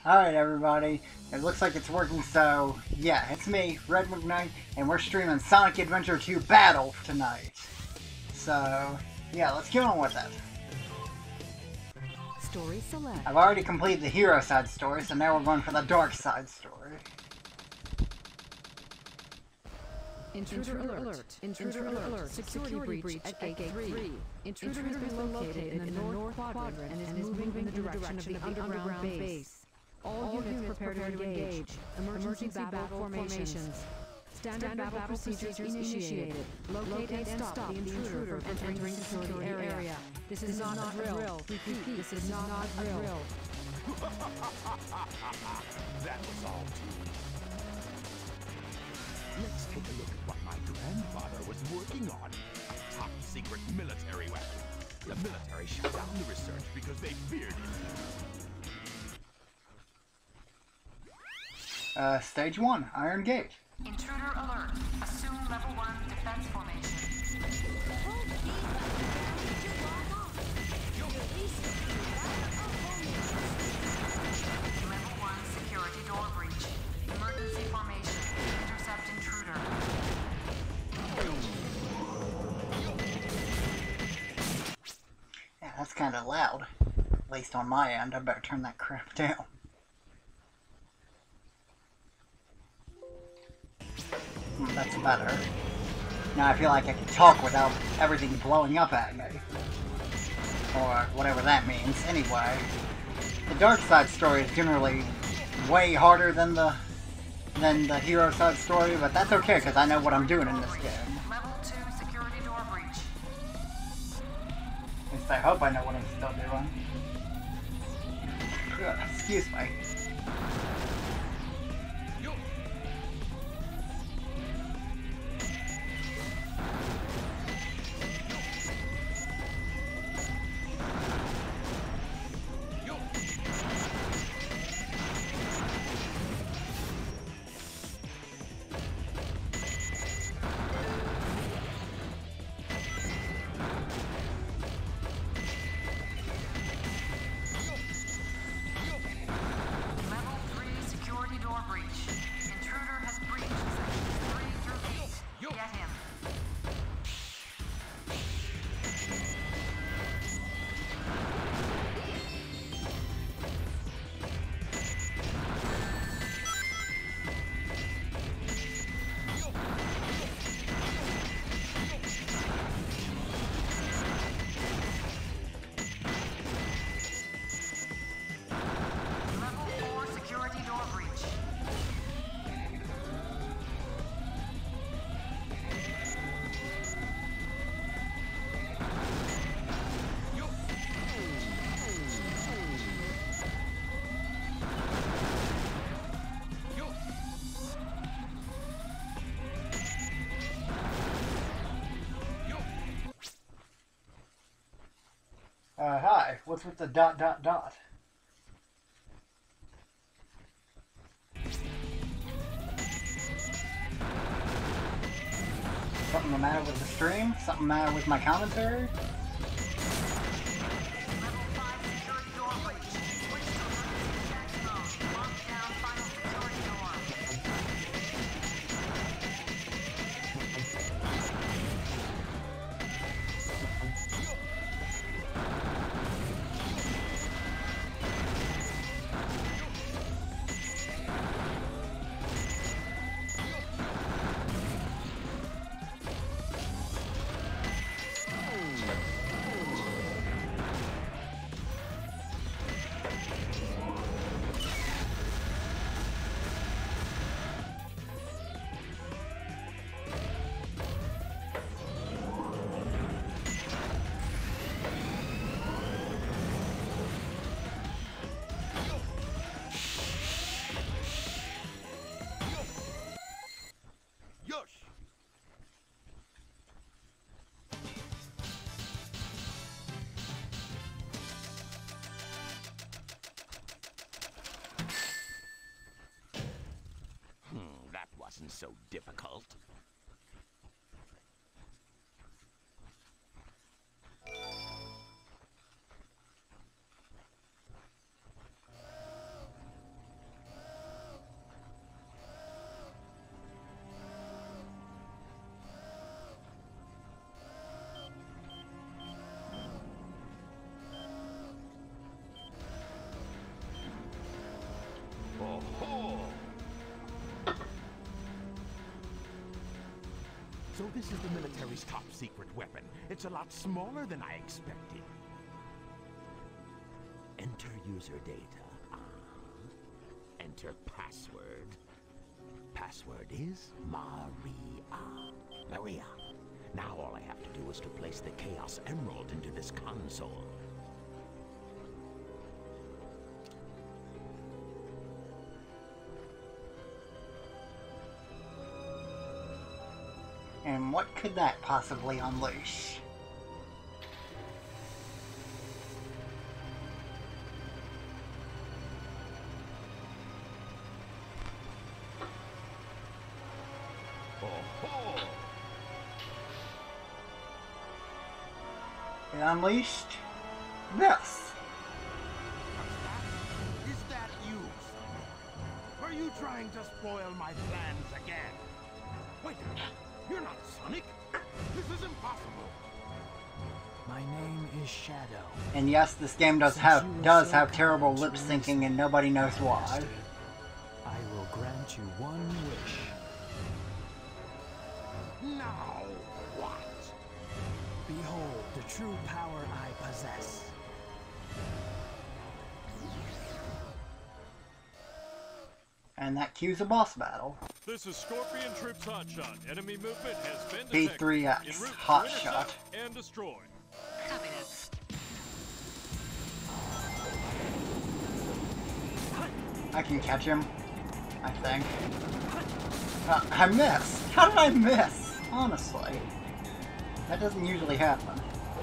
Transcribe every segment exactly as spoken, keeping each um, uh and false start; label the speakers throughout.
Speaker 1: Alright everybody, it looks like it's working, so yeah, it's me, Red McKnight, and we're streaming Sonic Adventure two Battle tonight. So, yeah, let's get on with it.
Speaker 2: Story select.
Speaker 1: I've already completed the hero side story, so now we're going for the dark side story.
Speaker 2: Intruder, Intruder alert. alert. Intruder, Intruder alert. Security, Security breach at Gate three. Intruder, Intruder has been located in the north quadrant and is moving in the direction of the underground base. All, All units prepare to engage. engage. Emergency, Emergency battle, battle formations. formations. Standard, Standard battle, battle procedures, procedures initiated. Locate, Locate and, stop and stop the intruder from entering the security, security area. area. This, this is, is not, not a drill. drill. Repeat, this, this is not, not a drill. drill.
Speaker 3: That was all too Let's take a look at what my grandfather was working on. A top secret military weapon. The military shut down the research because they feared it.
Speaker 1: Uh, stage one, Iron Gate.
Speaker 4: Intruder alert. Assume level one defense formation. Level one security door breach. Emergency formation. Intercept intruder.
Speaker 1: Yeah, that's kind of loud. At least on my end. I better turn that crap down. That's better. Now I feel like I can talk without everything blowing up at me. Or whatever that means. Anyway, the dark side story is generally way harder than the than the hero side story, but that's okay because I know what I'm doing in this game.
Speaker 4: Level two security door breach.
Speaker 1: At least I hope I know what I'm still doing. Ugh, excuse me. Uh, hi, what's with the dot dot dot? Something the matter with the stream? Something the matter with my commentary?
Speaker 3: Wasn't so difficult. this is the military's top secret weapon. It's a lot smaller than I expected. Enter user data. Uh, enter password. Password is Maria. Maria. Now all I have to do is to place the Chaos Emerald into this console.
Speaker 1: And what could that possibly unleash?
Speaker 3: Oh-ho!
Speaker 1: It unleashed this.
Speaker 3: Is that you, Sonic? Are you trying to spoil my plans again? Wait a minute. You're not Sonic. This is impossible.
Speaker 5: My name is Shadow.
Speaker 1: And yes, this game does have does have terrible lip syncing, and nobody knows why.
Speaker 5: I will grant you one wish.
Speaker 3: Now what?
Speaker 5: Behold the true power I possess.
Speaker 1: And that cues a boss battle.
Speaker 6: This is Scorpion Troops Hotshot. Enemy movement has been
Speaker 1: B
Speaker 6: detected.
Speaker 1: three X
Speaker 6: En route to
Speaker 1: Hotshot.
Speaker 6: intercept and destroy.
Speaker 4: Copy this.
Speaker 1: I can catch him, I think. Uh, I missed! How did I miss? Honestly. That doesn't usually happen.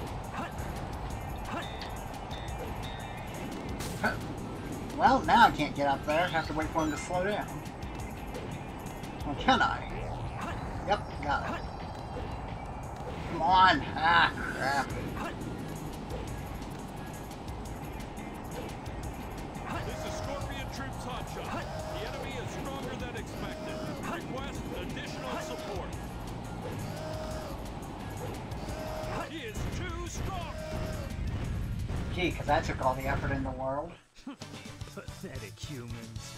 Speaker 1: Well, now I can't get up there. I have to wait for him to slow down. Or can I? Yep, got it. Come on! Ah, crap.
Speaker 6: This is Scorpion Troops Hotshot. The enemy is stronger than expected. Request additional support. He is too strong.
Speaker 1: Gee, because that took all the effort in the world.
Speaker 5: Pathetic humans.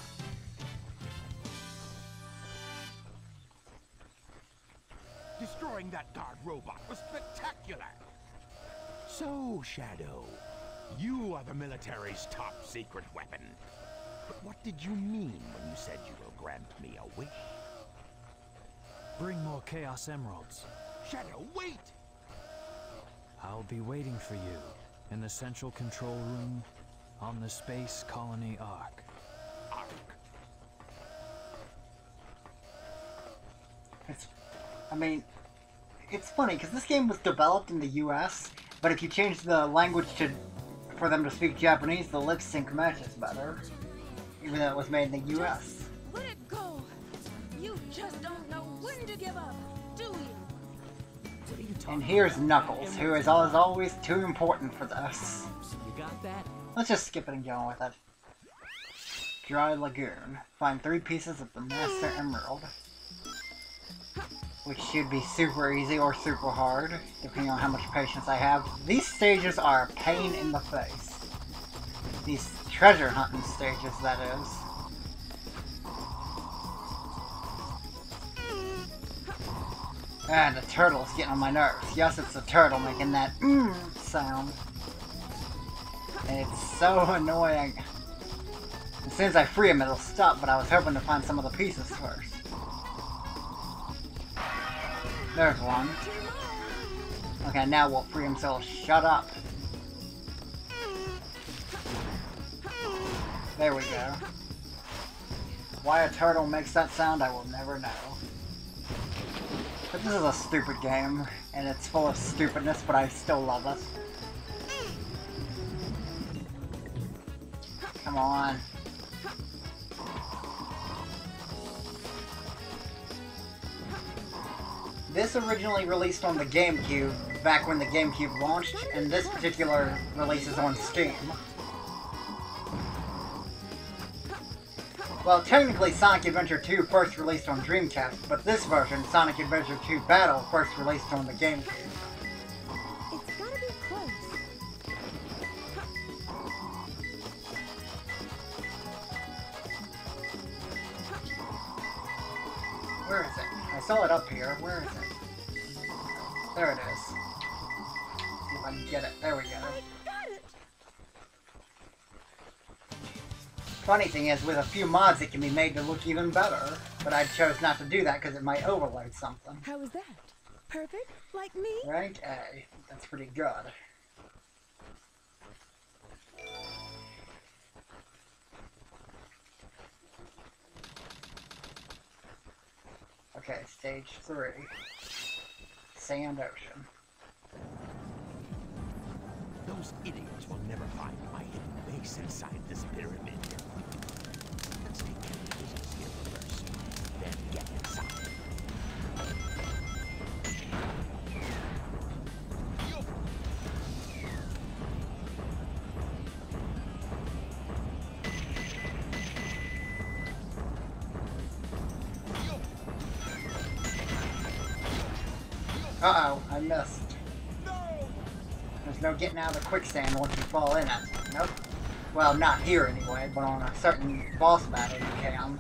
Speaker 3: Destroying that guard robot was spectacular. So, Shadow, you are the military's top secret weapon. But what did you mean when you said you will grant me a wish?
Speaker 5: Bring more Chaos Emeralds.
Speaker 3: Shadow, wait!
Speaker 5: I'll be waiting for you in the central control room on the Space Colony Ark.
Speaker 3: Ark.
Speaker 1: It's, I mean, it's funny because this game was developed in the U S, but if you change the language to for them to speak Japanese, the lip sync matches better, even though it was made in the U S.
Speaker 7: Let it go. You just don't know when to give up, do you?
Speaker 5: What are you talking
Speaker 1: And here's
Speaker 5: about?
Speaker 1: Knuckles, who is as always too important for this.
Speaker 5: You got that?
Speaker 1: Let's just skip it and go on with it. Dry Lagoon. Find three pieces of the Master Emerald. Which should be super easy or super hard, depending on how much patience I have. These stages are a pain in the face. These treasure hunting stages, that is. Ah, the turtle's getting on my nerves. Yes, it's the turtle making that mmm sound. And it's so annoying. As soon as I free him, it'll stop, but I was hoping to find some of the pieces first. There's one. Okay, now we'll free him, so shut up. There we go. Why a turtle makes that sound, I will never know. But this is a stupid game, and it's full of stupidness, but I still love it. Come on. This originally released on the GameCube, back when the GameCube launched, and this particular release is on Steam. Well, technically Sonic Adventure two first released on Dreamcast, but this version, Sonic Adventure two Battle, first released on the GameCube.
Speaker 7: It's gotta be close.
Speaker 1: Where is it? I saw it up here. Where is it? There it is. See if I can get it. There we go.
Speaker 7: I got it.
Speaker 1: Funny thing is, with a few mods, it can be made to look even better. But I chose not to do that because it might overload something.
Speaker 7: How was that? Perfect? Like me?
Speaker 1: Rank A. That's pretty good. Okay, stage three. Sand Ocean.
Speaker 3: Those idiots will never find my hidden base inside this pyramid. Let's take care of business here first, then get inside.
Speaker 1: Uh-oh, I missed. There's no getting out of the quicksand once you fall in it. Nope. Well, not here anyway, but on a certain boss battle you can.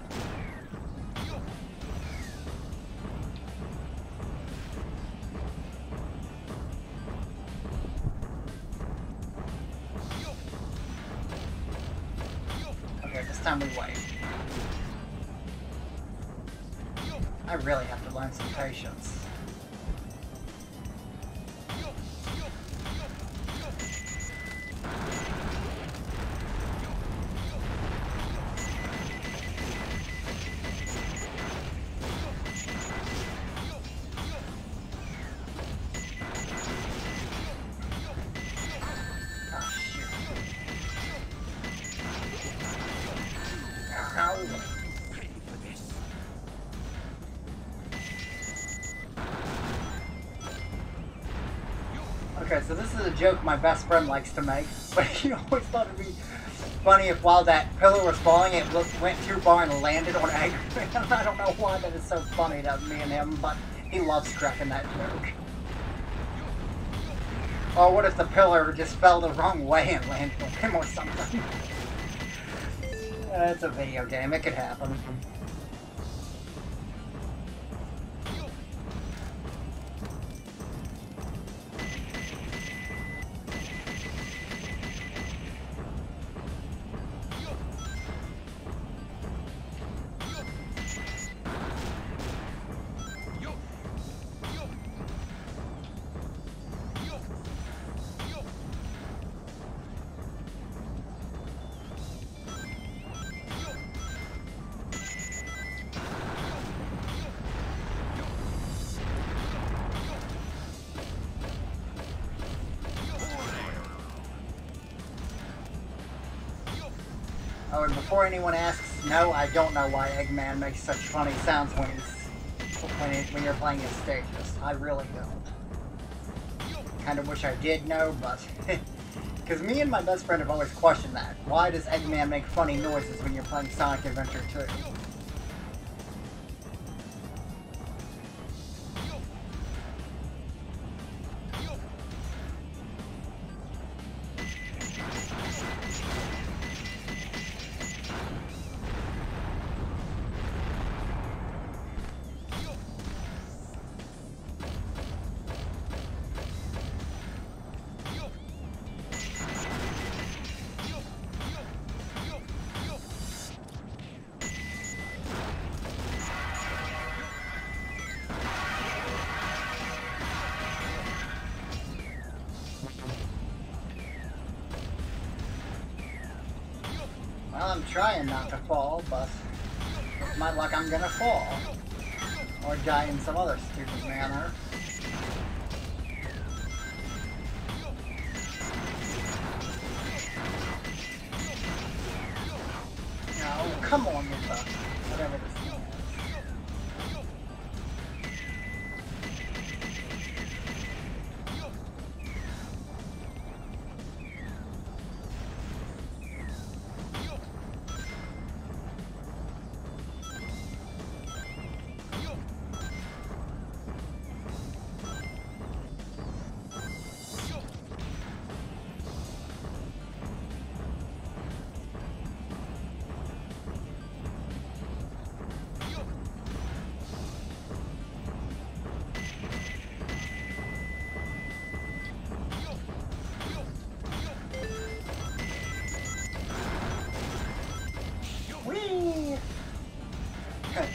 Speaker 1: Okay, this time we wait. I really have to learn some patience. Okay, so this is a joke my best friend likes to make, but he always thought it'd be funny if while that pillar was falling, it went too far and landed on Eggman. I don't know why that is so funny to me and him, but he loves cracking that joke. Or what if the pillar just fell the wrong way and landed on him or something? Uh, it's a video game, it could happen. Oh, and before anyone asks, no, I don't know why Eggman makes such funny sounds when he's when, he, when you're playing his stages. I really don't. Kind of wish I did know, but because me and my best friend have always questioned that. Why does Eggman make funny noises when you're playing Sonic Adventure two? Well, I'm trying not to fall, but with my luck I'm gonna fall. Or die in some other stupid manner. No, come on with the whatever this thing is.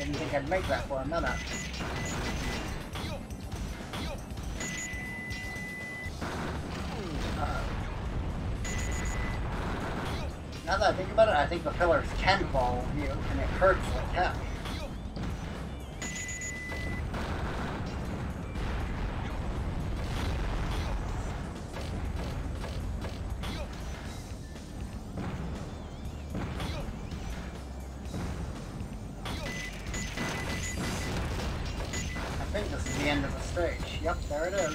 Speaker 1: didn't think I'd make that for a minute. Uh, now that I think about it, I think the pillars can follow you, and it hurts like heck. I think this is the end of the stage. Yep, there it is.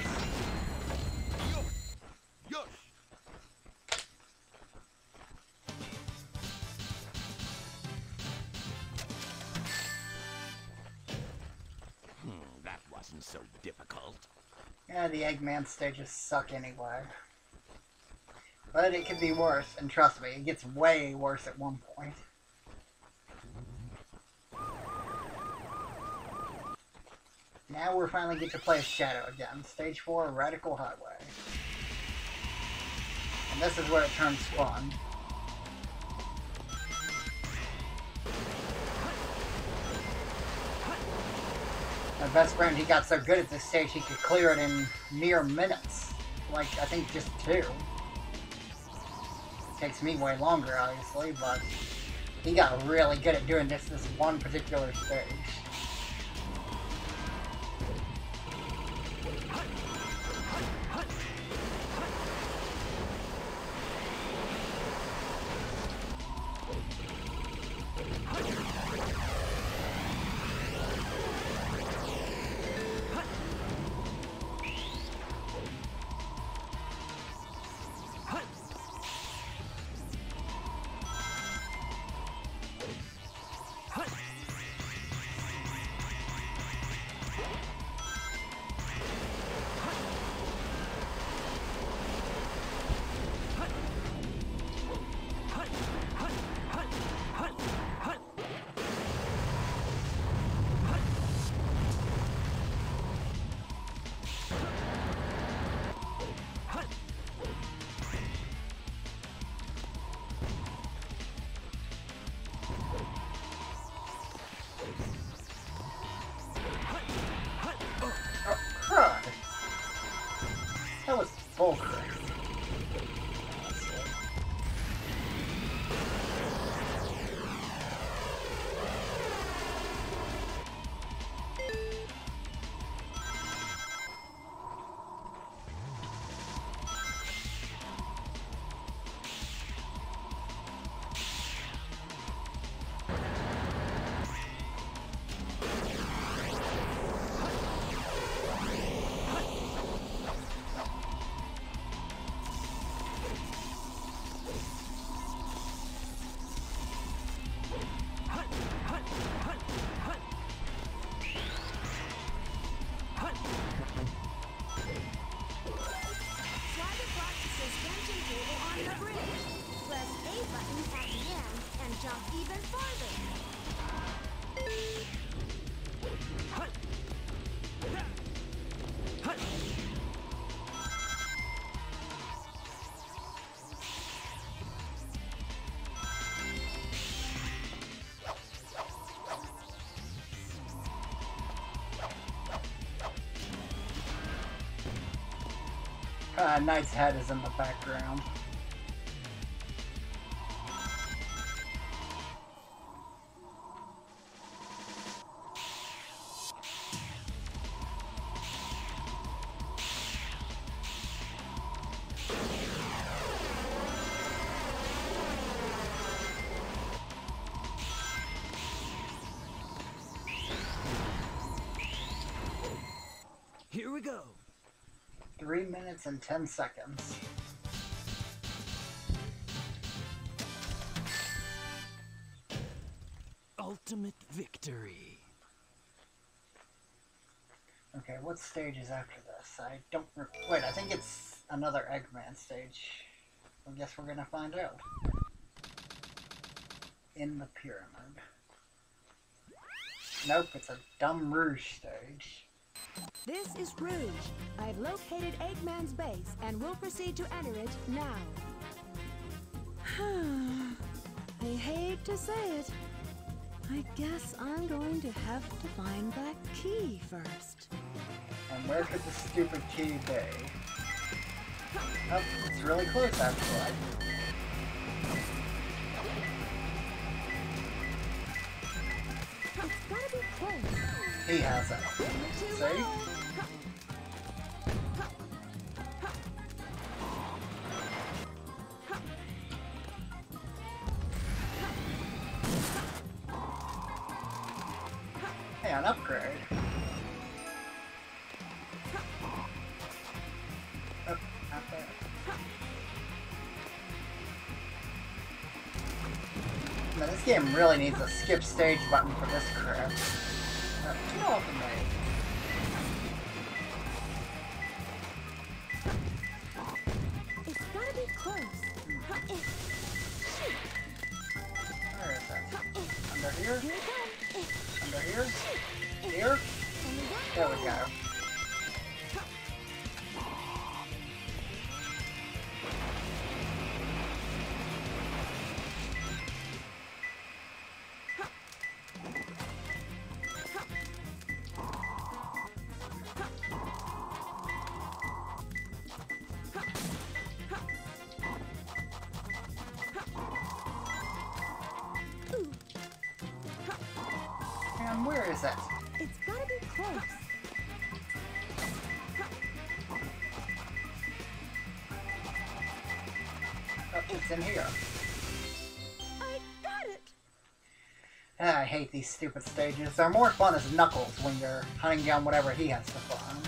Speaker 3: So difficult.
Speaker 1: Yeah, the Eggman stages suck anyway. But it could be worse, and trust me, it gets way worse at one point. Now we're finally get to play as Shadow again. Stage four, Radical Highway. And this is where it turns fun. My best friend, he got so good at this stage he could clear it in mere minutes. Like, I think just two. It takes me way longer, obviously, but he got really good at doing this this one particular stage. That was bullcrap. Uh, Knight's head is in the background.
Speaker 8: Here we go.
Speaker 1: Three minutes and ten seconds.
Speaker 8: Ultimate victory.
Speaker 1: Okay, what stage is after this? I don't... Wait, I think it's another Eggman stage. I guess we're gonna find out. In the pyramid. Nope, it's a Dumb Rouge stage.
Speaker 7: This is Rouge. I've located Eggman's base and will proceed to enter it now. I hate to say it, I guess I'm going to have to find that key first.
Speaker 1: And where could the stupid key be? Oh, it's really close actually.
Speaker 7: It's gotta be close.
Speaker 1: He has it. See? Hey, an upgrade. Oh, not there. Now, this game really needs a skip stage button for this crap. Uh, get off of me.
Speaker 7: It's gotta be close. Shoot.
Speaker 1: Where is it? Under here?
Speaker 7: Here it comes.
Speaker 1: Under here? Here? There we go. And where is it?
Speaker 7: It's gotta be close.
Speaker 1: Oh, it's in here.
Speaker 7: I got it.
Speaker 1: Ah, I hate these stupid stages. They're more fun as Knuckles when you're hunting down whatever he has to find.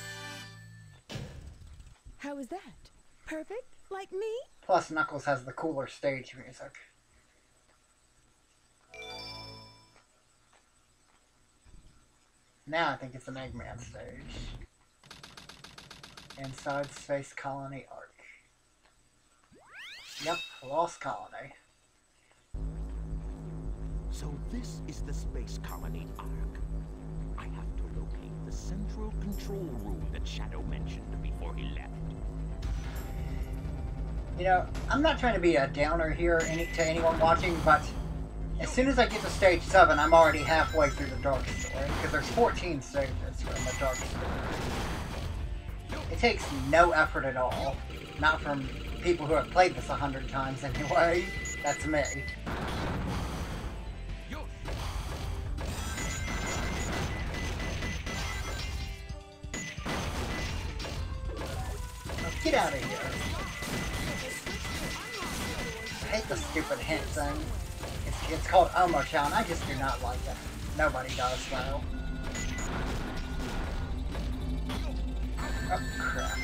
Speaker 7: How is that? Perfect? Like me?
Speaker 1: Plus, Knuckles has the cooler stage music. Now I think it's an Eggman stage. Inside Space Colony Arc. Yep, Lost Colony.
Speaker 3: So this is the Space Colony Arc. I have to locate the central control room that Shadow mentioned before he left.
Speaker 1: You know, I'm not trying to be a downer here any, to anyone watching, but as soon as I get to stage seven, I'm already halfway through the Dark Story, because there's fourteen stages from the Dark Story. It takes no effort at all. Not from people who have played this a hundred times anyway. That's me. Oh, get out of here. I hate the stupid hint thing. It's, it's called Omo-chan. I just do not like it. Nobody does, though. Oh, crap.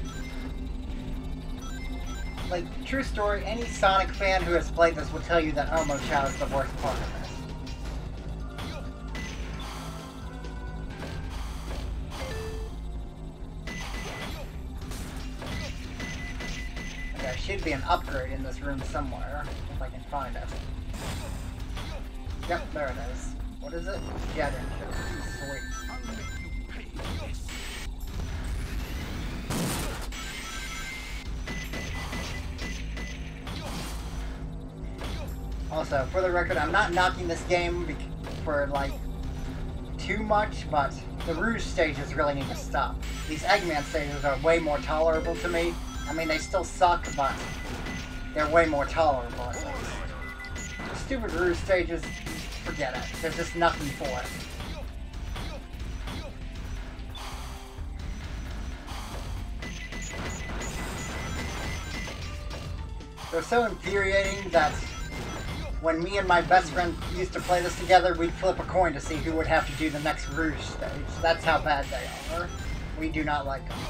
Speaker 1: Like, true story, any Sonic fan who has played this will tell you that Omo-chan is the worst part of this. There should be an upgrade in this room somewhere, if I can find it. Yep, there it is. What is it? Jet engine. Sweet. Also, for the record, I'm not knocking this game for, like, too much, but the Rouge stages really need to stop. These Eggman stages are way more tolerable to me. I mean, they still suck, but they're way more tolerable, at least. The stupid Rouge stages, forget it. There's just nothing for it. They're so infuriating that when me and my best friend used to play this together, we'd flip a coin to see who would have to do the next Rouge stage. That's how bad they are. We do not like them.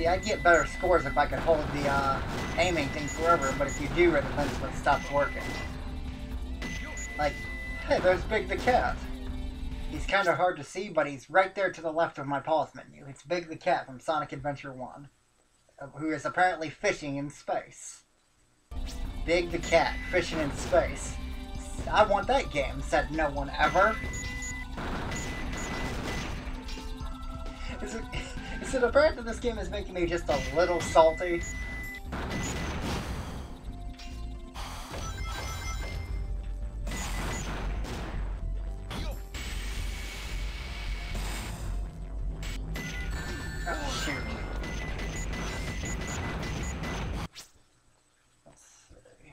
Speaker 1: See, I get better scores if I could hold the uh, aiming thing forever, but if you do, it eventually stops working. Like, hey, there's Big the Cat. He's kind of hard to see, but he's right there to the left of my pause menu. It's Big the Cat from Sonic Adventure one, who is apparently fishing in space. Big the Cat, fishing in space. I want that game, said no one ever. Is it, is it apparent that this game is making me just a little salty? Oh, shoot. Let's see.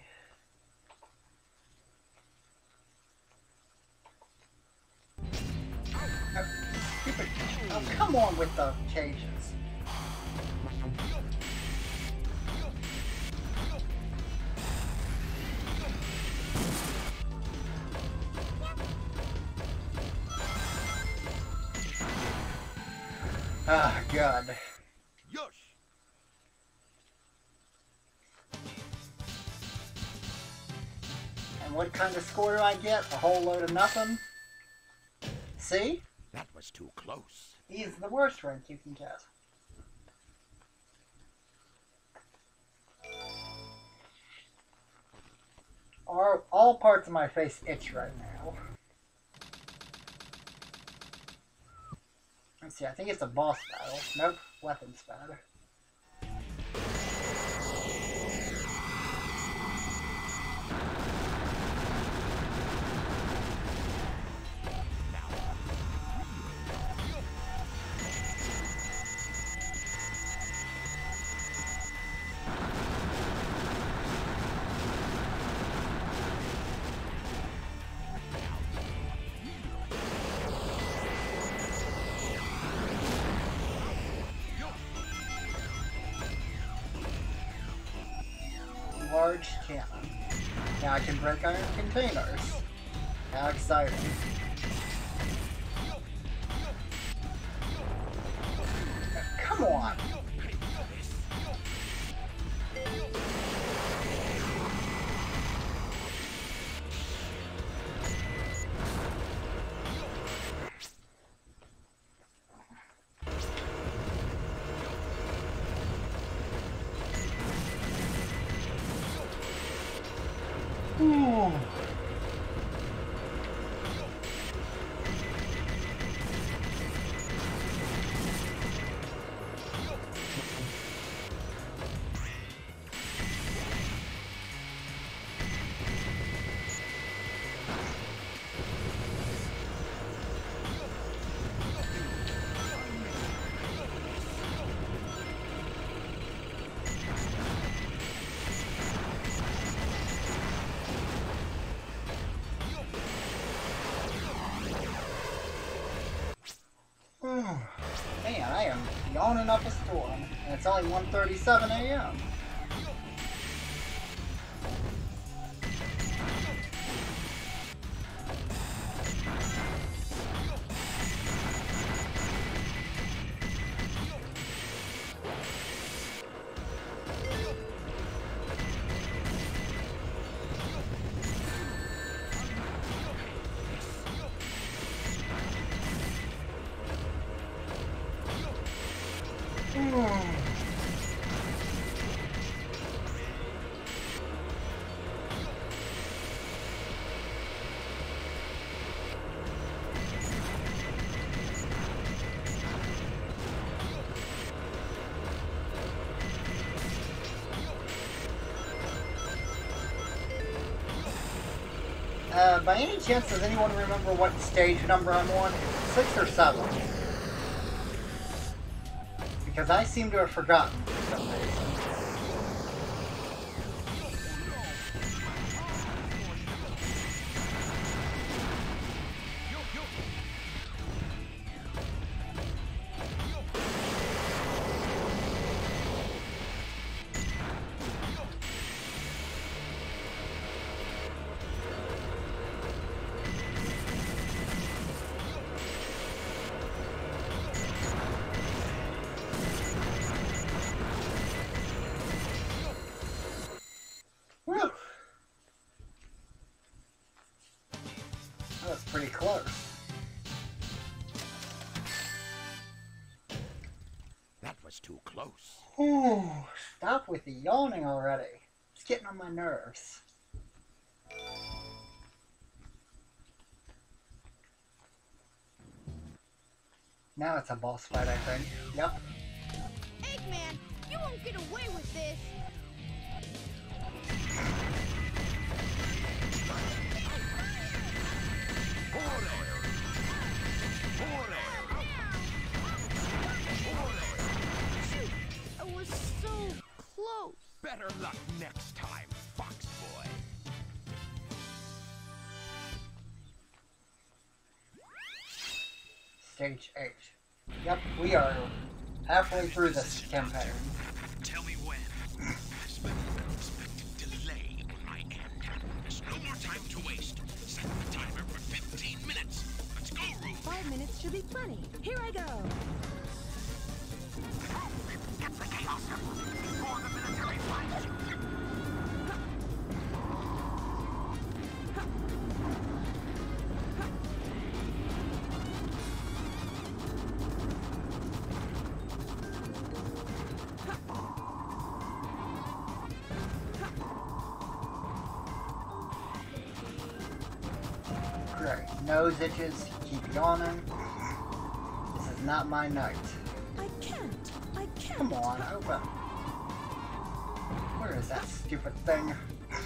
Speaker 1: Oh, stupid. Oh, come on with the cages. Ah, God.
Speaker 3: Yosh!
Speaker 1: And what kind of score do I get? A whole load of nothing? See?
Speaker 3: That was too close.
Speaker 1: He's the worst rank you can get. All, all parts of my face itch right now. Let's see, I think it's a boss battle. Nope, weapons battle. Large cannon. Now I can break iron containers. How exciting. Come on! Ooh. Man, I am yawning up a storm, and it's only one thirty-seven a m Uh, by any chance, does anyone remember what stage number I'm on? Is it six or seven? Because I seem to have forgotten for some reason. pretty close.
Speaker 3: That was too close.
Speaker 1: Ooh, stop with the yawning already. It's getting on my nerves. Now it's a boss fight, I think. Yep.
Speaker 7: Eggman, you won't get away with this. Shoot, I was so close.
Speaker 3: Better luck next time, Fox Boy.
Speaker 1: Stage eight. Yep, we are halfway through this campaign.
Speaker 3: Tell me when. There's been an unexpected delay on my end. There's no more time to waste. Set the timer for fifteen minutes. Let's go, Rube.
Speaker 7: Five minutes should be plenty. Here I go.
Speaker 3: Get the chaos before the military finds you.
Speaker 1: Great. Nose itches, keep yawning. This is not my night.
Speaker 7: I can't. I can't.
Speaker 1: Come on, open. Where is that stupid thing?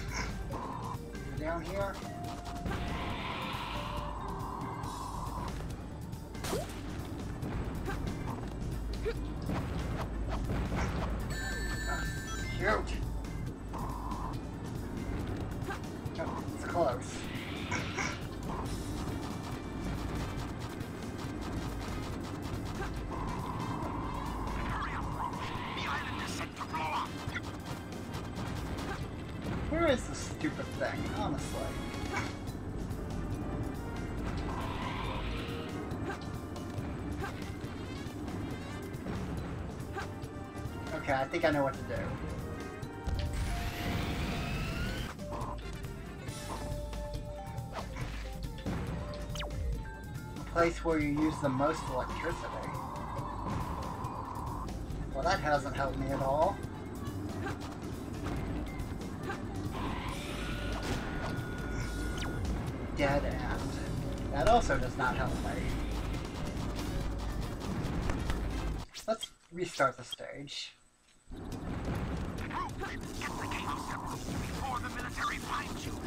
Speaker 1: Down here? Ah, shoot! Oh, it's close. Where is this stupid thing, honestly? Okay, I think I know what to do. A place where you use the most electricity. Well, that hasn't helped me at all. Dead end. That also does not help me. Let's restart the stage.
Speaker 3: Get the chaos before the military finds you.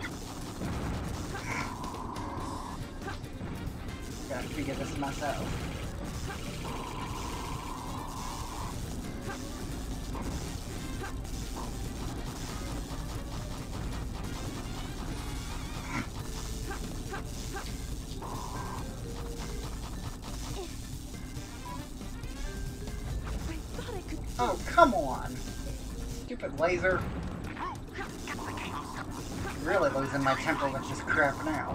Speaker 1: Gotta figure this mess out. Oh, come on! Stupid laser. I'm really losing my temper with this crap now.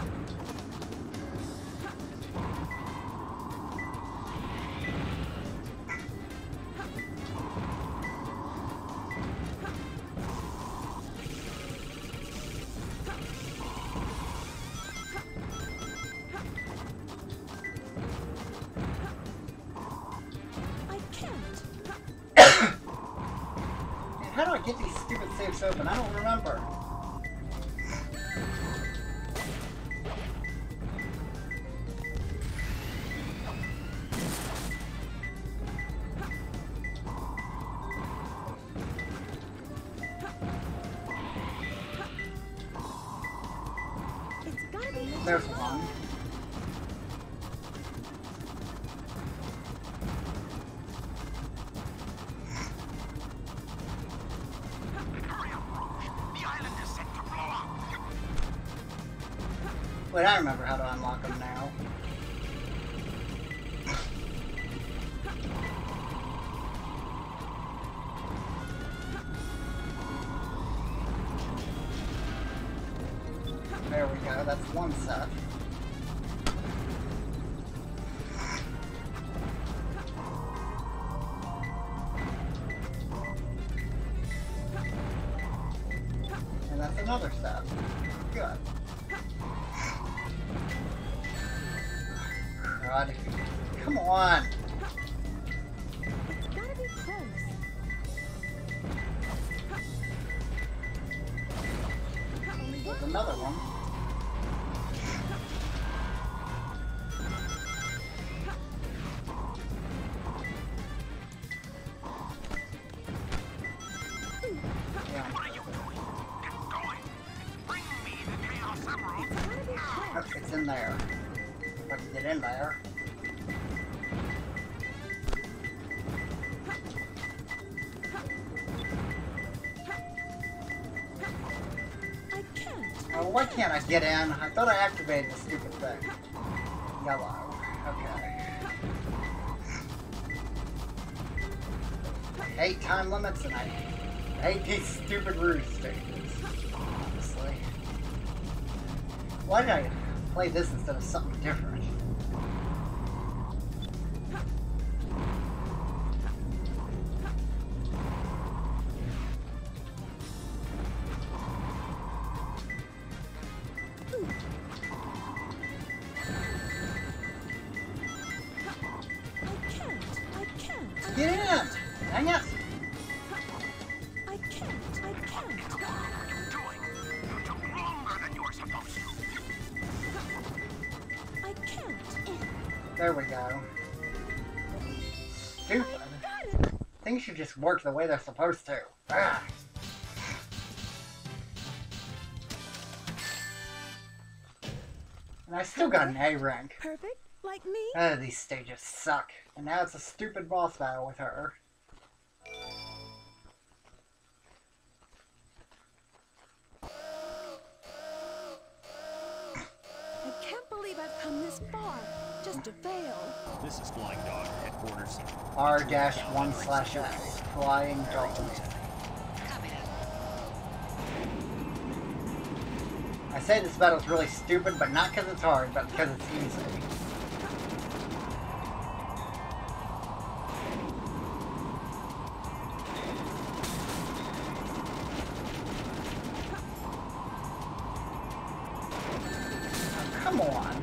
Speaker 1: How do I get these stupid safes open? I don't remember.
Speaker 7: It's gotta be.
Speaker 1: There's one. Wait, I remember how to unlock them now. There we go, that's one set. And that's another set. Good. God. Come on.
Speaker 7: It's gotta be close. Only
Speaker 1: There's
Speaker 7: one.
Speaker 1: another one. Yeah. Oh, it's in there. If I can get in there.
Speaker 7: I can't.
Speaker 1: Oh, why can't I get in? I thought I activated the stupid thing. Yellow. Okay. I hate time limits and I hate these stupid ruse stages. Honestly. Why did I play this instead of something different?
Speaker 7: I can't. I can't.
Speaker 1: Get in! Dang it!
Speaker 7: I can't. I can't. I can't.
Speaker 1: There we go. Stupid. Things should just work the way they're supposed to. Ah. And I still got an A rank.
Speaker 7: Perfect, like me.
Speaker 1: Oh, these stages suck. And now it's a stupid boss battle with her.
Speaker 7: I can't believe I've come this far just to fail.
Speaker 9: This is Flying Dog headquarters.
Speaker 1: R one slash A. Flying Dog. I say this battle's really stupid, but not because it's hard, but because it's easy. Oh, come on.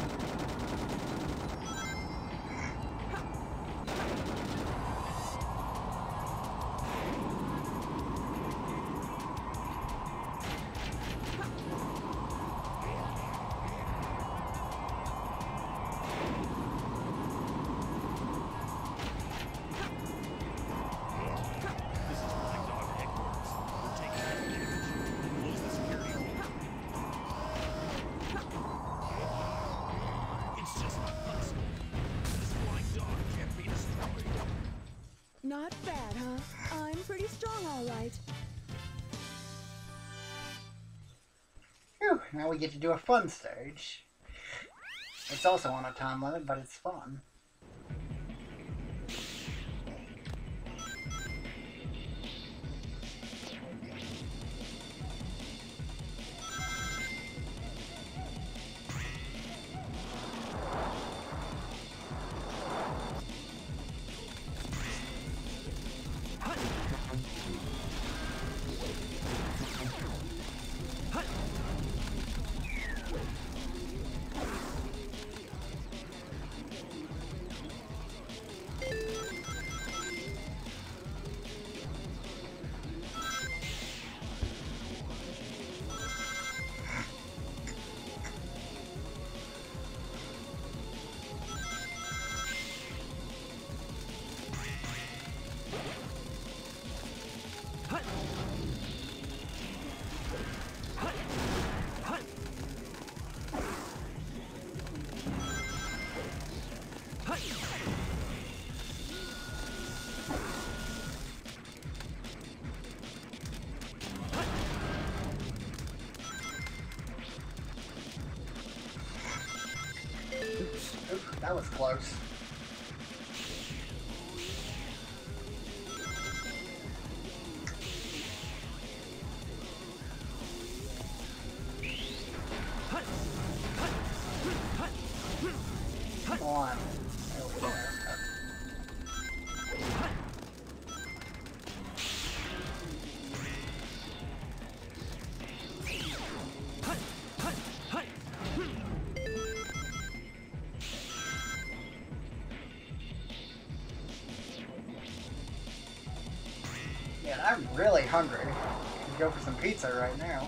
Speaker 9: This is Flying Dog headquarters. We're taking heavy damage. Close the security hole. It's just not possible. This Flying Dog can't be destroyed.
Speaker 7: Not bad, huh? I'm pretty strong, all right.
Speaker 1: Whew, now we get to do a fun stage. It's also on a time limit, but it's fun. Oops, that was close. Come on. There we go. really hungry. Could go for some pizza right now.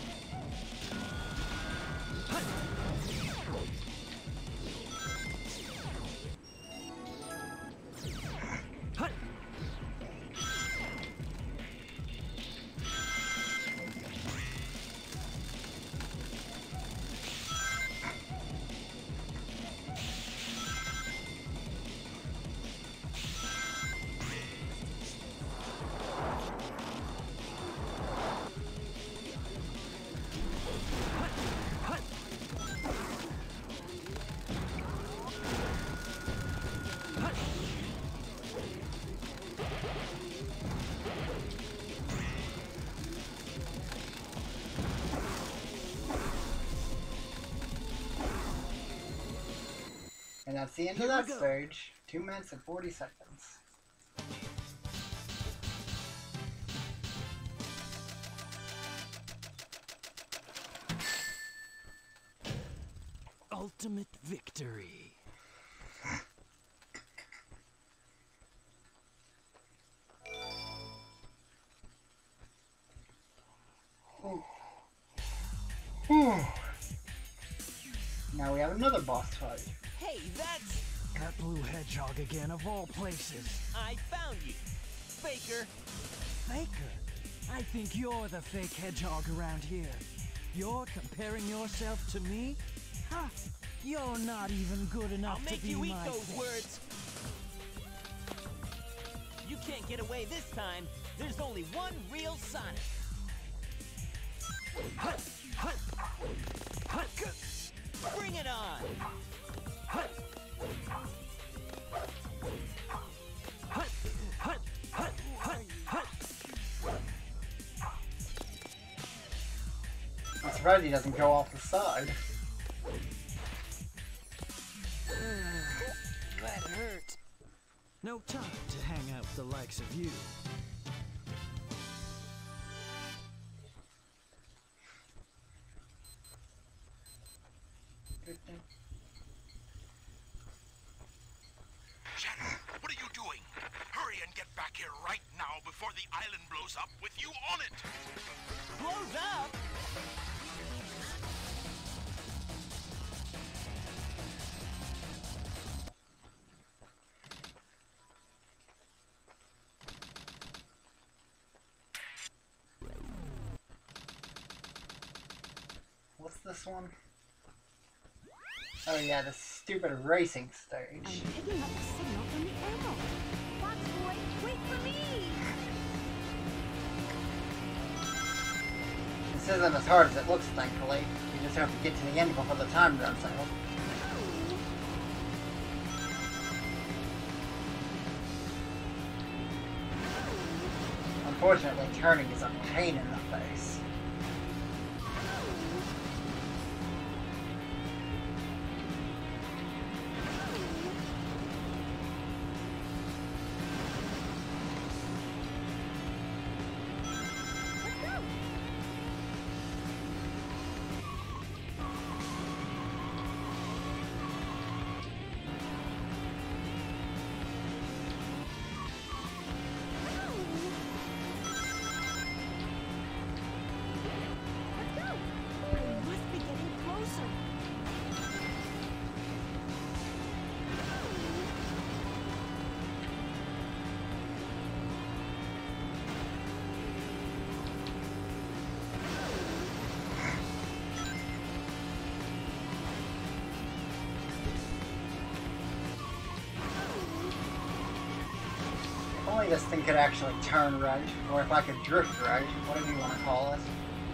Speaker 1: And that's the end of that stage. Two minutes and forty seconds.
Speaker 8: Ultimate victory.
Speaker 1: Now we have another boss fight.
Speaker 10: Hey, that's...
Speaker 8: That blue hedgehog again, of all places.
Speaker 10: I found you. Faker.
Speaker 8: Faker? I think you're the fake hedgehog around here. You're comparing yourself to me? Ha! You're not even good enough
Speaker 10: I'll make
Speaker 8: to be
Speaker 10: you eat
Speaker 8: my
Speaker 10: those
Speaker 8: fake.
Speaker 10: words. You can't get away this time. There's only one real Sonic.
Speaker 8: Hut, hut, hut,
Speaker 10: Bring it on.
Speaker 8: hut, hut, hut, hut, hut, hut.
Speaker 1: I'm surprised he doesn't go off the side.
Speaker 8: That hurt. No time to hang out with the likes of you.
Speaker 3: Shannon, what are you doing? Hurry and get back here right now before the island blows up with you on it!
Speaker 10: Blows up?
Speaker 1: What's this one? Oh yeah, the stupid racing stage.
Speaker 7: I'm picking up a signal from the arrow. Fox boy, wait for me!
Speaker 1: This isn't as hard as it looks, thankfully. You just have to get to the end before the time runs out. Unfortunately, turning is a pain in the face. Only this thing could actually turn right, or if I could drift right, whatever you want to call it.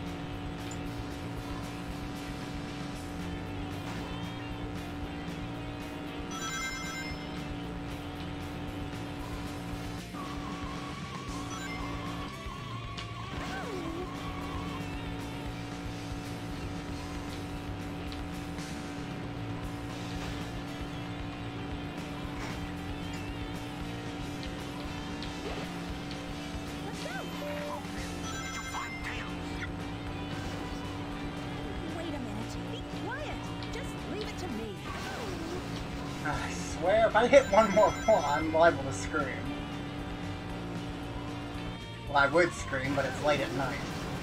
Speaker 1: I swear, if I hit one more wall, I'm liable to scream. Well, I would scream, but it's late at night.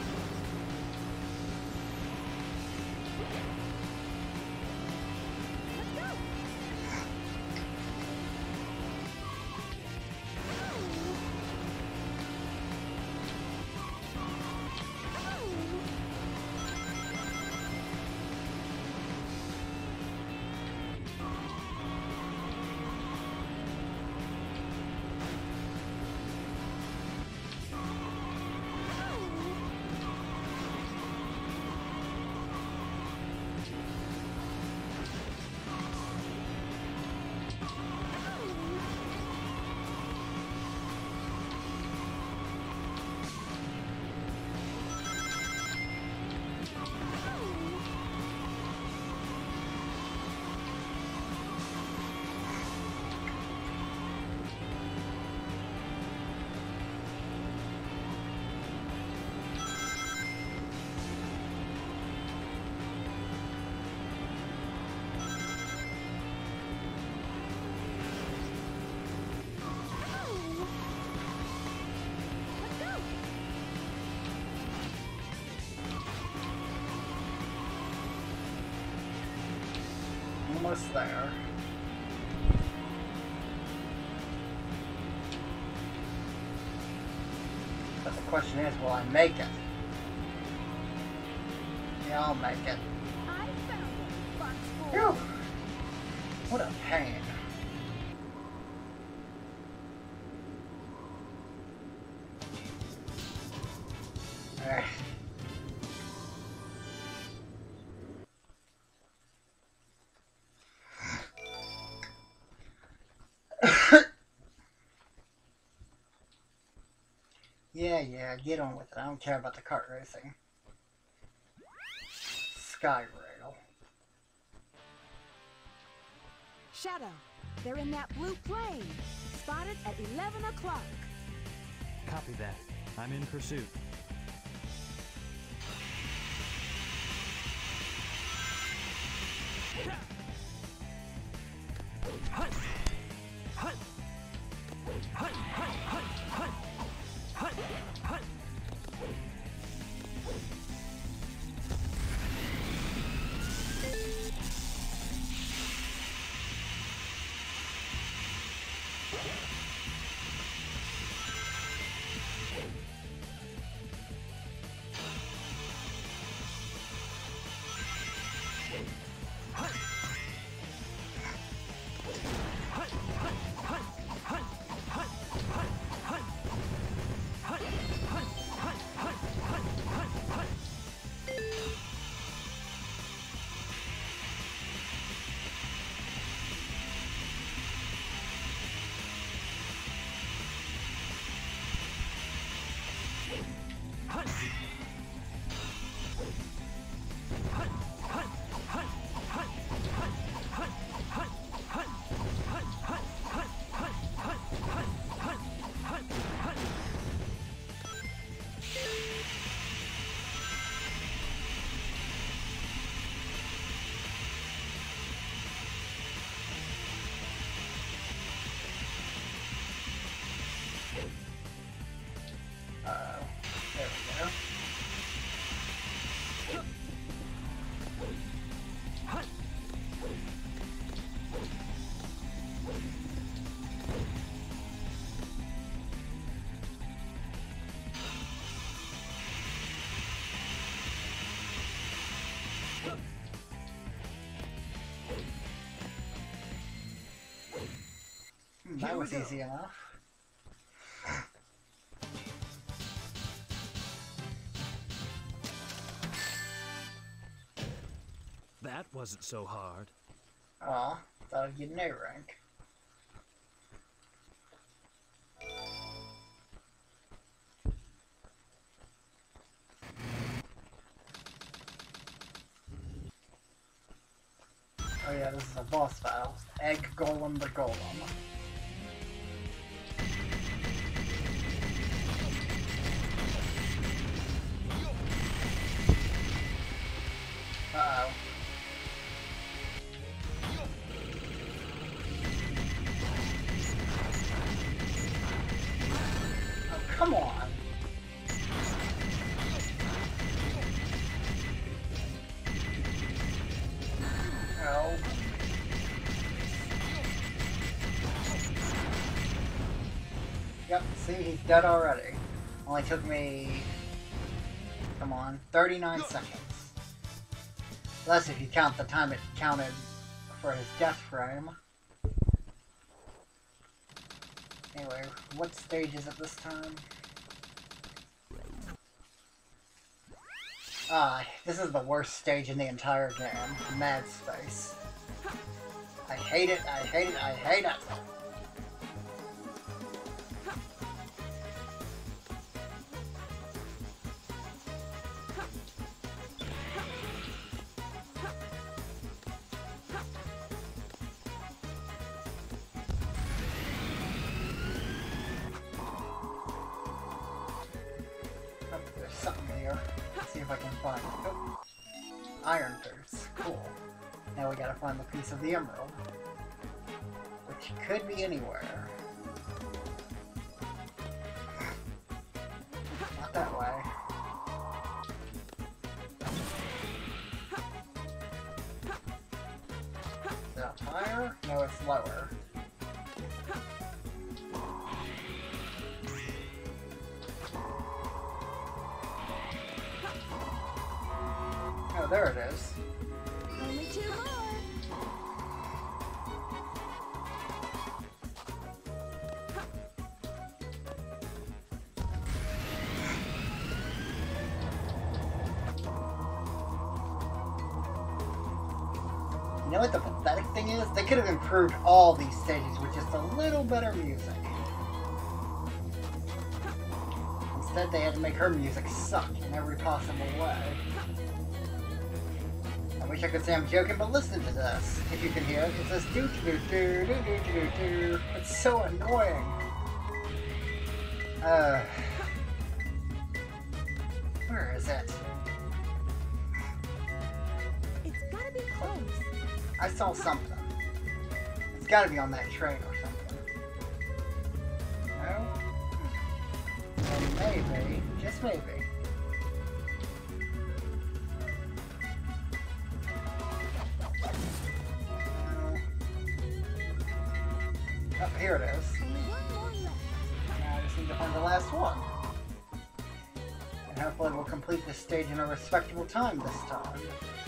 Speaker 1: Almost there. But the question is, will I make it? Yeah, I'll make it.
Speaker 7: I found it, Fox Boy.
Speaker 1: Phew! What a pain. Alright. Yeah, yeah, get on with it. I don't care about the kart racing. Sky Rail.
Speaker 7: Shadow, they're in that blue plane. Spotted at eleven o'clock.
Speaker 5: Copy that. I'm in pursuit.
Speaker 8: Hunt! Hunt! Hunt! Hunt! Hunt! Hunt! Hunt! Hunt!
Speaker 1: That was easy enough.
Speaker 5: That wasn't so hard.
Speaker 1: Aw, thought I'd get an A rank. Oh yeah, this is a boss battle. Egg Golem the Golem. Uh-oh. Oh, come on. No. Yep, see, he's dead already. Only took me, come on, thirty-nine seconds. Less if you count the time it counted for his death frame. Anyway, what stage is it this time? Ah, this is the worst stage in the entire game. Mad Space. I hate it, I hate it, I hate it! Iron Thirst. Cool. Now we gotta find the piece of the emerald. Which could be anywhere. Not that way. Is it up higher? No, it's lower. Oh, there it is.
Speaker 7: Only two more.
Speaker 1: You know what the pathetic thing is? They could have improved all these stages with just a little better music. Instead, they had to make her music suck in every possible way. I wish I could say I'm joking, but listen to this. If you can hear it, it says doo doo doo doo doo doo doo. It's so annoying. Uh, where is it?
Speaker 7: It's gotta be close.
Speaker 1: I saw something. It's gotta be on that train or something. No? Hmm. Well, maybe. Just maybe. Oh, here it is.
Speaker 7: Only one more left.
Speaker 1: Now I just need to find the last one. And hopefully we'll complete this stage in a respectable time this time.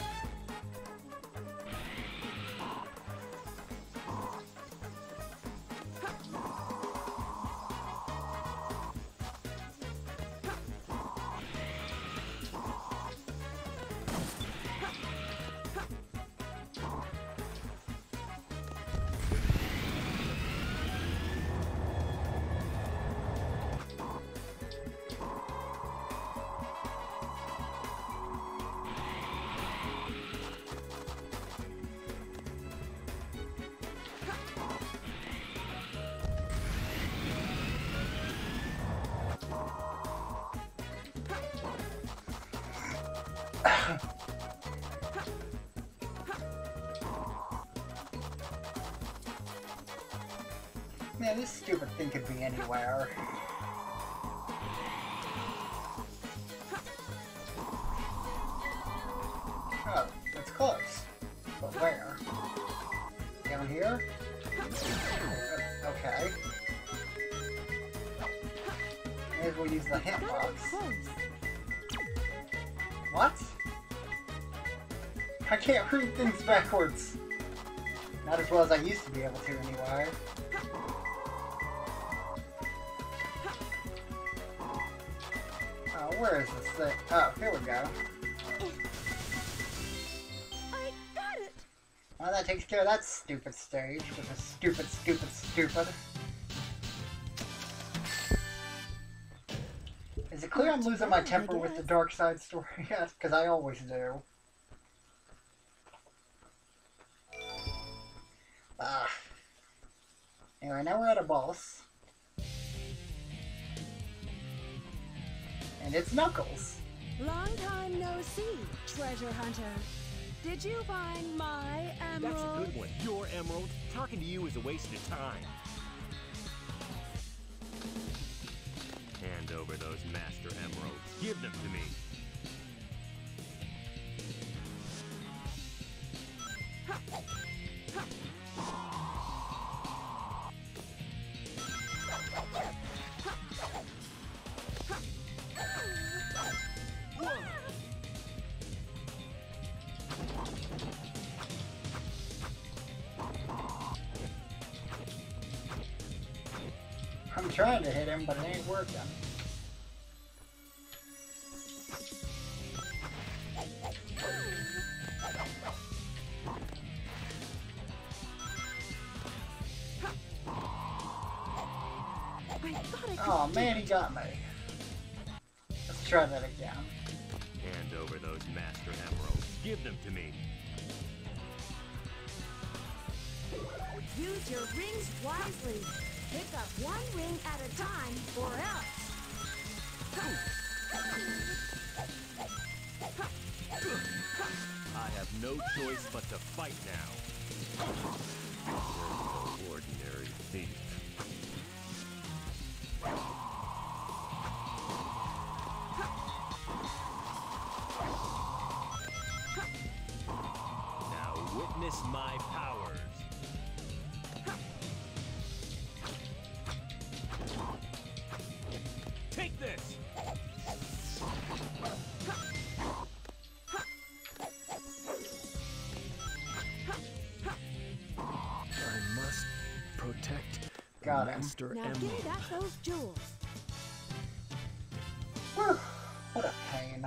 Speaker 1: Man, this stupid thing could be anywhere. Oh, it's close. But where? Down here? Uh, okay. May as well use the hint box. What? I can't read things backwards. Not as well as I used to be able to anyway. Oh, where is this thing? Oh, here we go.
Speaker 7: I got it.
Speaker 1: Well, that takes care of that stupid stage, which is stupid, stupid, stupid. Is it clear I'm losing my temper with the Dark Side story yet? Because I always do. Ah. Anyway, now we're at a boss. And it's Knuckles.
Speaker 7: Long time no see, treasure hunter. Did you find my emerald?
Speaker 9: That's a good one. Your emerald. Talking to you is a waste of time. Hand over those master emeralds. Give them to me.
Speaker 7: Ha.
Speaker 1: I'm trying to hit him, but it ain't working. Oh man, he got me. Let's try that again.
Speaker 9: Hand over those Master Emeralds. Give them to me.
Speaker 7: Use your rings wisely. Pick up one ring at a time, or else.
Speaker 9: I have no choice but to fight now. You're no ordinary thief. Now witness my powers. Take this!
Speaker 5: I must protect
Speaker 1: Got him.
Speaker 5: Master
Speaker 7: Now
Speaker 5: Emerald.
Speaker 7: get at those jewels.
Speaker 1: Whew, what a pain.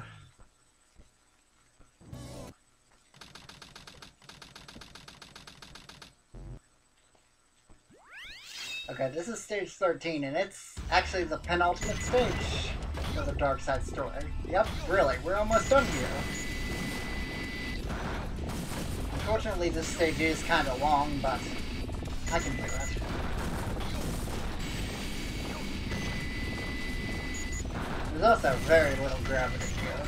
Speaker 1: Okay, this is stage thirteen, and it's actually the penultimate stage of the Dark Side story. Yep, really, we're almost done here. Unfortunately, this stage is kind of long, but I can do it. There's also very little gravity here.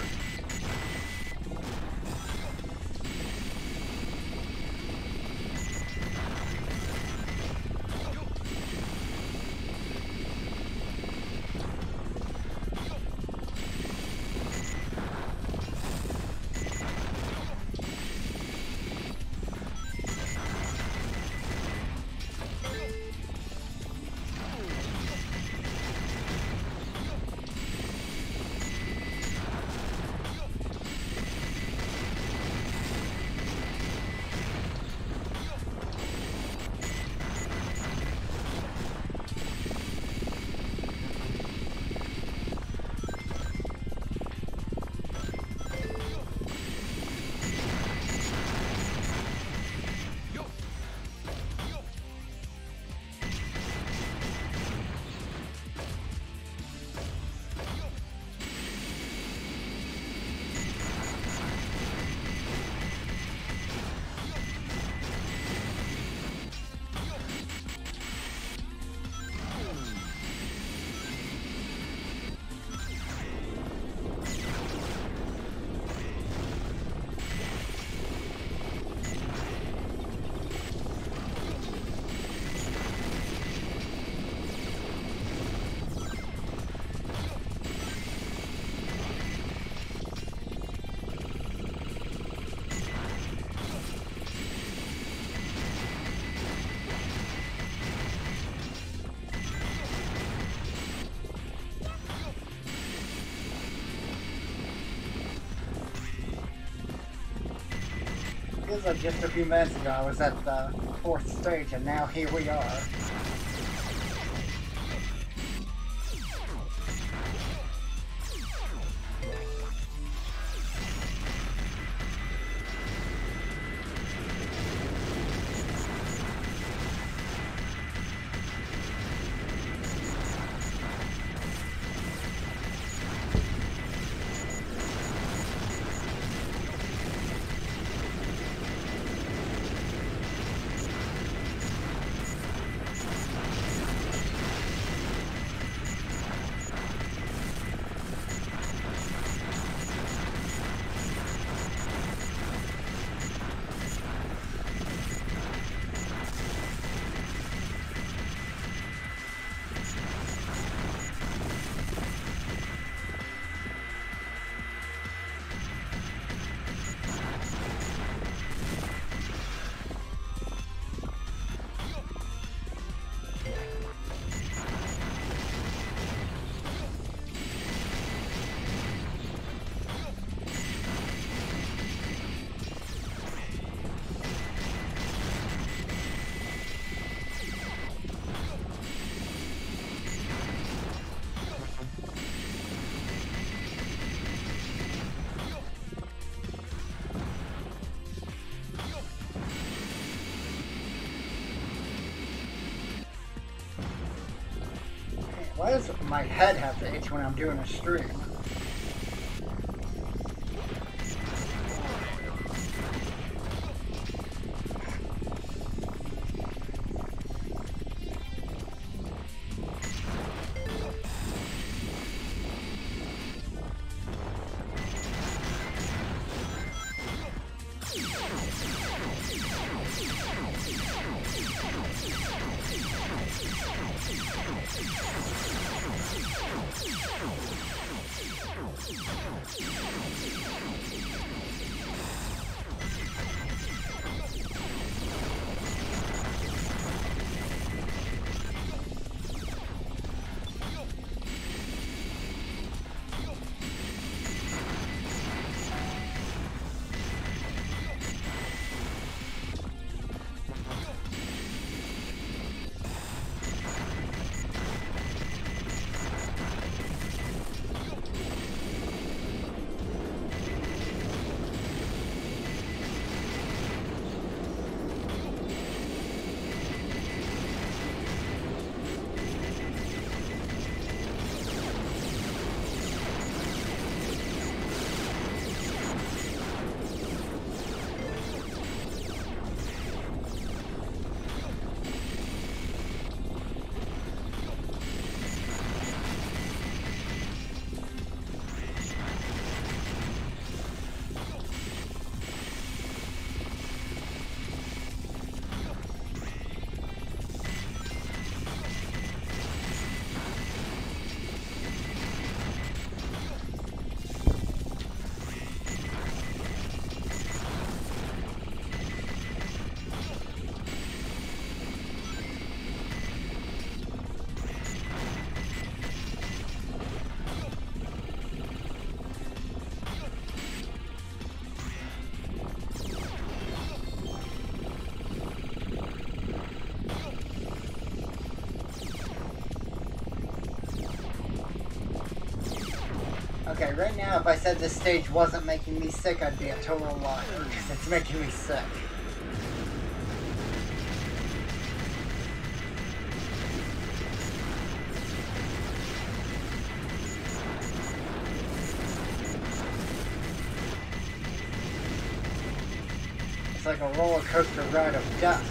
Speaker 1: Feels like just a few minutes ago I was at the fourth stage, and now here we are. Why does my head have to itch when I'm doing a stream? Okay, right now, if I said this stage wasn't making me sick, I'd be a total liar, because it's making me sick. It's like a roller coaster ride of dust.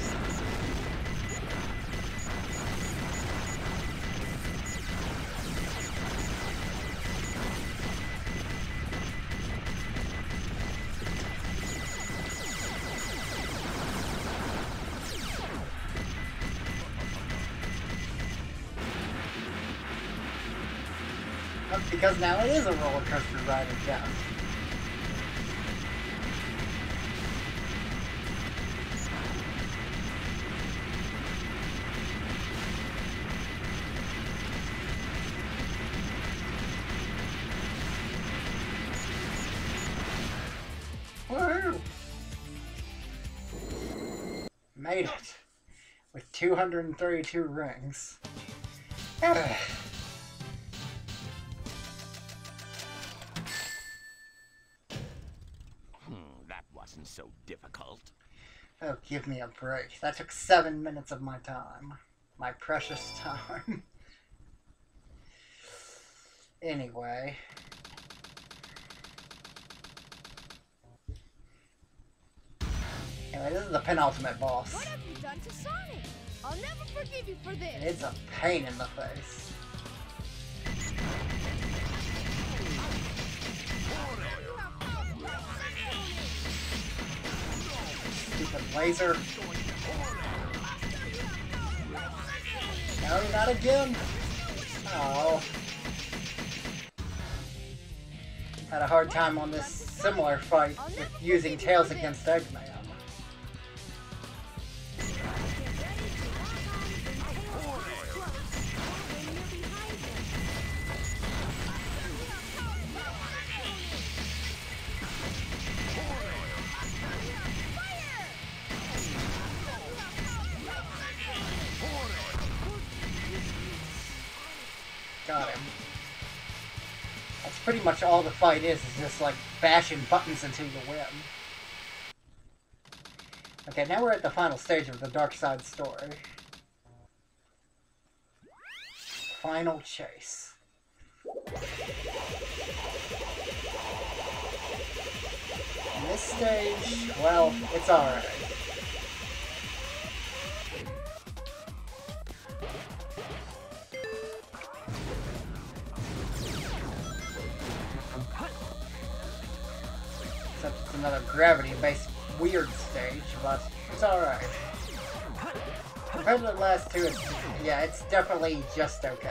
Speaker 1: Because now it is a roller coaster ride of death. Woohoo! Made it with two hundred thirty-two rings.
Speaker 3: Wasn't so difficult.
Speaker 1: Oh, give me a break. That took seven minutes of my time. My precious time. Anyway. Anyway, this is the penultimate boss.
Speaker 7: What have you done to Sonic? I'll never forgive you for this.
Speaker 1: It's a pain in the face. Stupid laser. No, not again. Oh. Had a hard time on this similar fight with using Tails against Eggman. Got him. That's pretty much all the fight is, is just like bashing buttons until you win. Okay, now we're at the final stage of the Dark Side story. final chase. And this stage, well, it's alright. Except it's another gravity-based weird stage, but it's alright. Compared to the last two, it's, yeah, it's definitely just okay.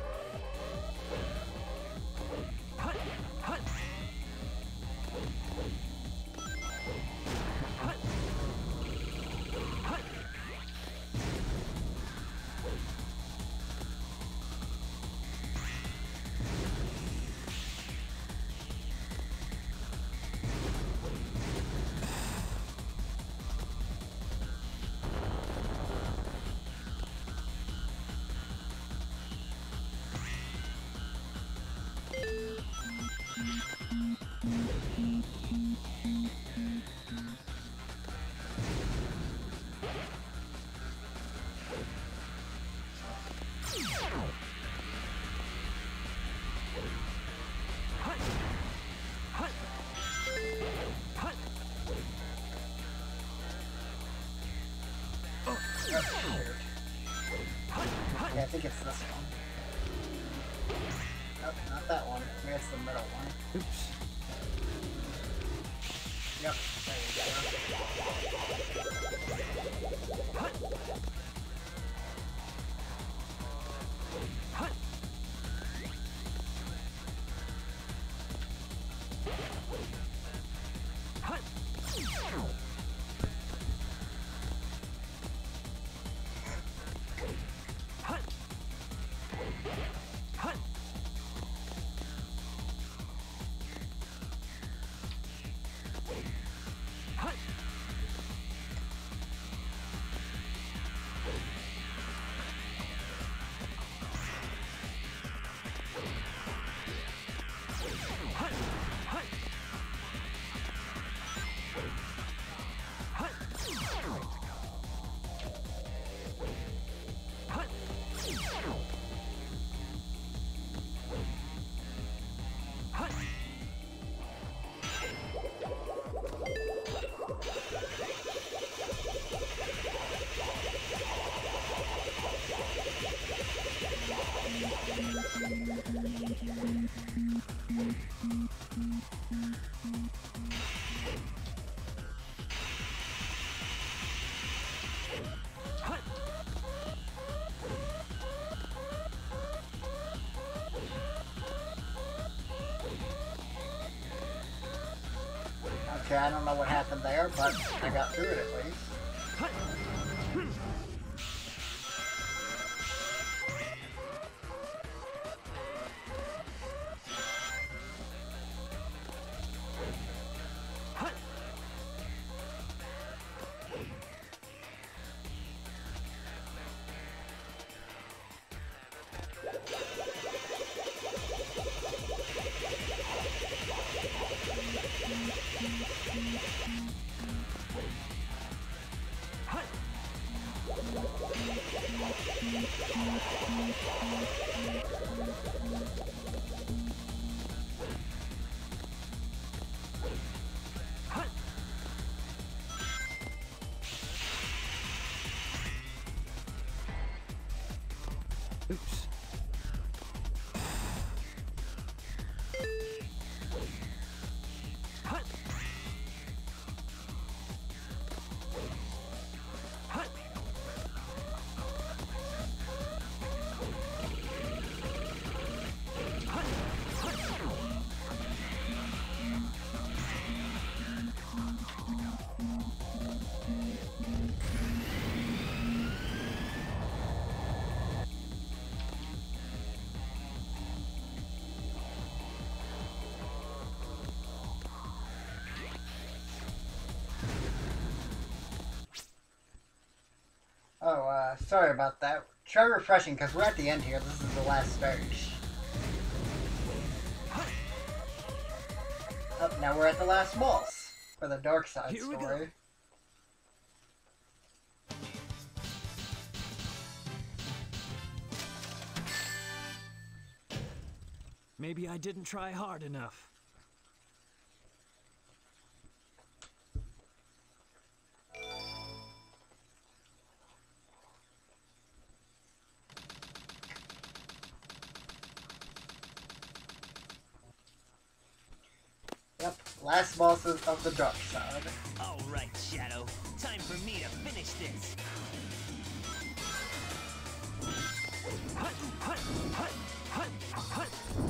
Speaker 1: Yeah, I think it's this one. Nope, not that one. Maybe it's the middle one.
Speaker 5: Oops.
Speaker 1: Yep, there you go. Okay, I don't know what happened there, but I got through it at least.
Speaker 5: Oops. Oh, uh, sorry about that. Try refreshing, because we're at the end here. This is the last stage. Oh, now we're at the last boss for the Dark Side
Speaker 8: Here we
Speaker 1: story.
Speaker 8: go. Maybe I didn't try hard enough.
Speaker 1: Yep, last bosses of the dark side.
Speaker 10: All right, Shadow. Time for me to finish this. Hut, hut, hut, hut, hut.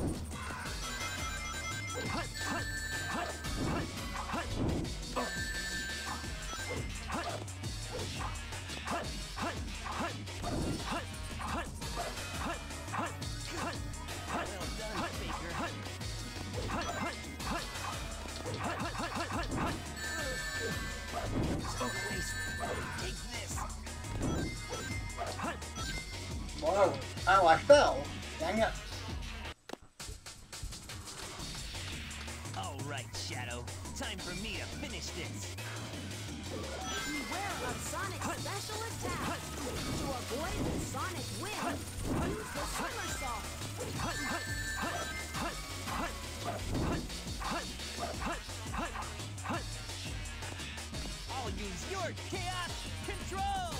Speaker 10: Hut, hut, hut, hut, hut. Oh. Hut. Hut, hut, hut, hut, hut, hut, hut, hut, hut. Well done, Faker. Hut, hut, hut, hut. Hut, hut, hut, hut, hut, hut. Oh, waste. Take this. Hut.
Speaker 1: Whoa. Oh, I fell. Dang it.
Speaker 10: All right, Shadow. Time for me to finish this.
Speaker 7: Beware of Sonic's special attack. To avoid the Sonic wind, use the somersault.
Speaker 10: Hut, hut, hut, hut, hut, hut, hut, hut, hut, hut. I'll use your chaos control.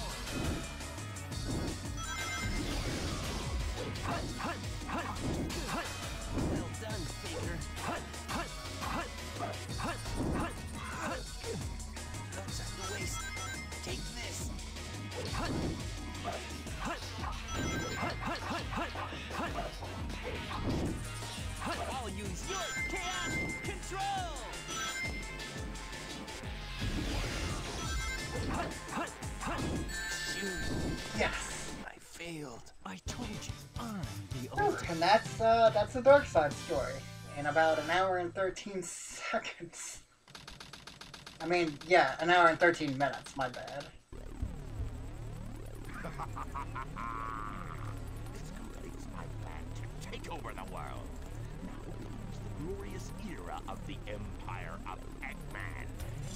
Speaker 10: Hut, hut, hut, hut. Well done, Faker. Hut, hut, hut, hut, hut, hut. Outside the waist. Take this. Hut, hut, hut, hut, hut, hut, hut. Hut, I'll use your chaos control. Hut, hut, hut. Shoot.
Speaker 1: Yes.
Speaker 10: I failed.
Speaker 8: I told you, I'm the
Speaker 1: Oh,
Speaker 8: ultimate.
Speaker 1: and that's uh, that's the dark side story in about an hour and thirteen seconds. I mean, yeah, an hour and thirteen minutes. My bad.
Speaker 3: This completes my plan to take over the world. Now begins the glorious era of the Empire of Eggman.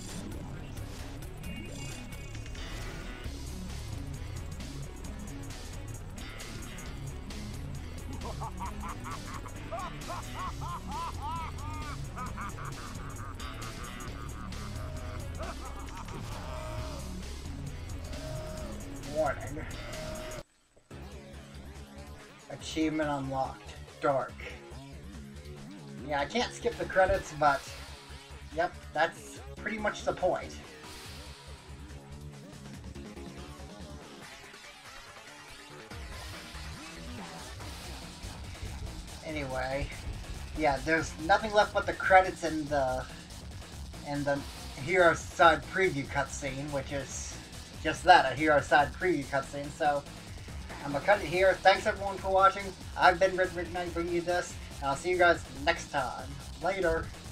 Speaker 1: Warning. Achievement unlocked. Dark. Yeah, I can't skip the credits, but yep, that's pretty much the point. Anyway, yeah, there's nothing left but the credits and the and the Hero Side preview cutscene, which is just that, a Hero Side preview cutscene. So I'm gonna cut it here. Thanks everyone for watching. I've been Red Rick Knight bringing you this, and I'll see you guys next time. Later.